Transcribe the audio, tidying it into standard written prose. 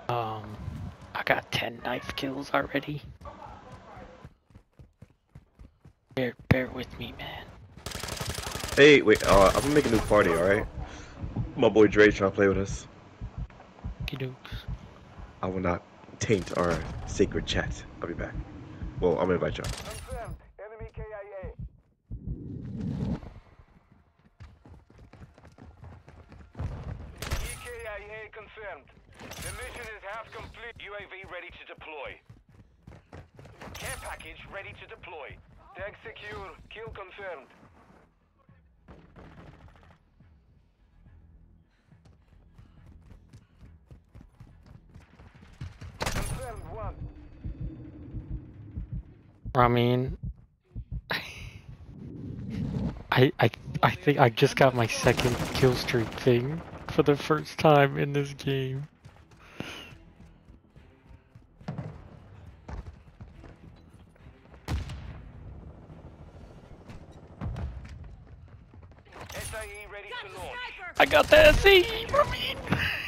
I got 10 knife kills already. Bear with me, man. Hey, wait, I'm gonna make a new party, alright? My boy Dre trying to play with us. Okey-dokes. I will not taint our sacred chat. I'll be back. Well, I'm gonna invite y'all. Confirmed. Enemy KIA. EKIA confirmed. The mission is half complete. UAV ready to deploy. Care package ready to deploy. Tag secure. Kill confirmed. Confirmed one. I mean, I think I just got my second kill streak thing for the first time in this game. SIE ready to launch. I got the SE, Ramin!